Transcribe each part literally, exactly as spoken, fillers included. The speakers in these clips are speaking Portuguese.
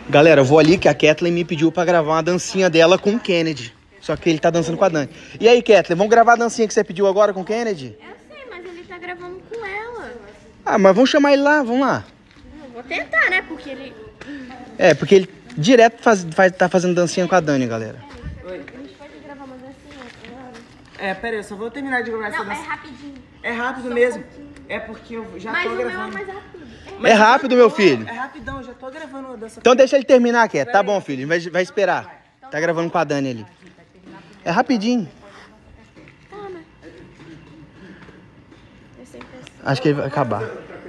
Galera, eu vou ali que a Kathleen me pediu pra gravar uma dancinha dela com o Kennedy. Só que ele tá dançando com a Dani. E aí, Kathleen, vamos gravar a dancinha que você pediu agora com o Kennedy? Eu sei, mas ele tá gravando com ela. Ah, mas vamos chamar ele lá, vamos lá. Eu vou tentar, né? Porque ele... É, porque ele direto faz, faz, tá fazendo dancinha com a Dani, galera. Oi. A gente pode gravar uma dancinha agora? É, pera aí, eu só vou terminar de gravar essa Não, é dancinha. rapidinho. É rápido Só mesmo. Um é porque eu já mas tô o meu é gravando. mais rápido. É rápido, meu filho. É rapidão, eu já tô gravando a dança. Então deixa ele terminar, Kathleen. Tá bom, filho, vai, vai esperar. Tá gravando com a Dani ali. É rapidinho. Tá, né? Eu sei que é assim. Acho que ele vai acabar.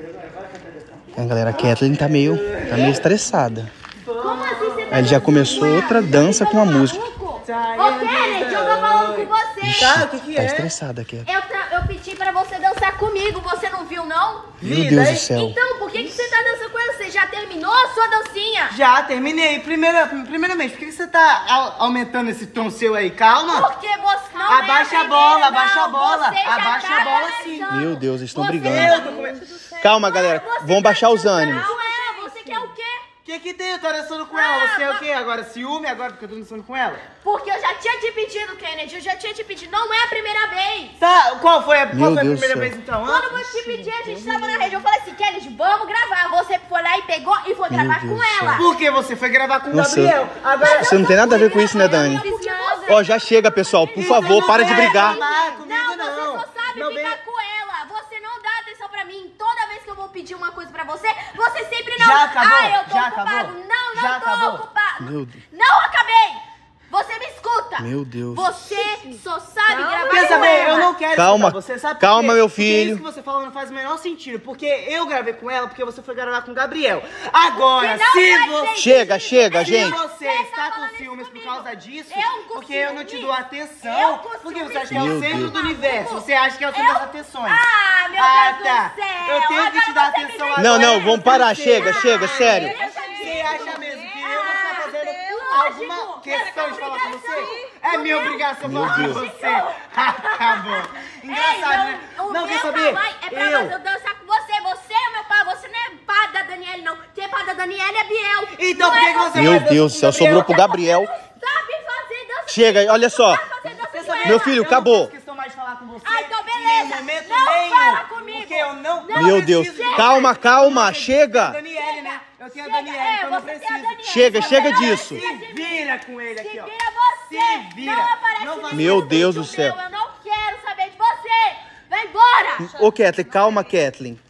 É, galera, a Kathleen tá meio, tá meio estressada. Como assim você tá Aí ele já começou outra dança com a música. Ô, Kennedy, eu tô falando com você. Tá, o que que Tá é? estressada, Kathleen. Eu, tra- eu pedi pra você dançar comigo, você não viu, não? Meu Deus do céu. Então, por que, que você tá dançando com ela? Você já terminou a sua dancinha? Já, terminei. Primeira, primeiramente, por que que você tá au- aumentando esse tom seu aí? Calma. Porque você não Abaixa é a bola, primeira, abaixa não. a bola, Você já abaixa tá a bola sim. dançando. Meu Deus, eles estão Você- brigando. Eu tô com- Calma, galera. Você Vamos tá baixar os dançando. ânimos. Não é, você quer o quê? O que que tem? Eu tô dançando com ela. Você é o quê? Agora ciúme? Agora porque eu tô dançando com ela? Porque eu já tinha te pedido, Kennedy, eu já tinha te pedido. Não é a primeira vez. Tá, qual foi a, qual Meu foi a Deus primeira do céu. vez então? hã? Quando eu te pedi, a gente tava na rede. Eu falei assim, Kennedy, vamos gravar. Você foi lá e pegou e foi Meu gravar Deus com do céu. ela. Porque você foi gravar com o Nossa, Gabriel. Agora Você não tem nada a ver com isso, né, Dani? Porque você... Ó, já chega, pessoal. Por favor, para de brigar. Não, comigo Não, não. você só sabe Não ficar vem- com ela. Você não dá atenção pra mim. Toda vez que eu vou pedir uma coisa pra você, você sempre não... Já acabou? Ah, eu tô Já ocupado. acabou? Não, não Já tô acabou? ocupado. Meu Deus. Não acabei. Você me escuta. Meu Deus. Você só sabe gravar Quer com saber? ela. Eu não quero Calma. escutar você, sabe por Calma, quê? meu Porque filho. isso que você falou não faz o menor sentido. Porque eu gravei com ela, porque você foi gravar com o Gabriel. Agora, Porque não se vai você... ser Chega, isso. chega, Se gente. você tá está com falando ciúmes isso por comigo. causa disso, Eu com porque eu não te ciúmes? dou Eu atenção, com porque você ciúmes acha que é o Meu centro Deus. do universo, você acha que é o centro Eu? das atenções. Ah, meu Ah, Deus tá. do céu. Eu tenho que te Agora dar você me atenção vem- agora. Não, não, vamos parar. Você- Chega, chega, sério. Você acha mesmo que eu vou ficar Ah, fazendo Deus. alguma Lógico, questão essa de falar com você? obrigação. É minha O meu- obrigação Meu falar com Deus. você. Acabou. Engraçado, né? Ei, o Não, meu quer saber? pai é pra Eu... eu dançar com você. Você é meu pai. Você não é pai da Daniele, não. Quem é pai da Daniele é Biel. Então Não por que é que você Meu vai dançar Deus com do céu, o Gabriel? sobrou pro Gabriel. Sabe fazer dança. Chega, olha só. Sabe fazer dança Quer com saber? ela. Meu filho, Eu não acabou. faço questão mais de falar com você. Ah, então Em beleza. nenhum momento Não nenhum. fala comigo. Porque eu não, Não. Meu preciso Deus. de- Calma, calma. Eu tenho a Chega. Daniele, né? Eu tenho a Chega, Daniele, é, então eu não você tem a preciso. Daniele. Chega, Você chega não disso. precisa de Se mim. vira com ele Se aqui, ó. vira você. Se vira. Não aparece Não no vai- Meu Deus do vídeo céu. meu, eu não quero saber de você. Vai embora. Ô, Kathleen, calma, Kathleen.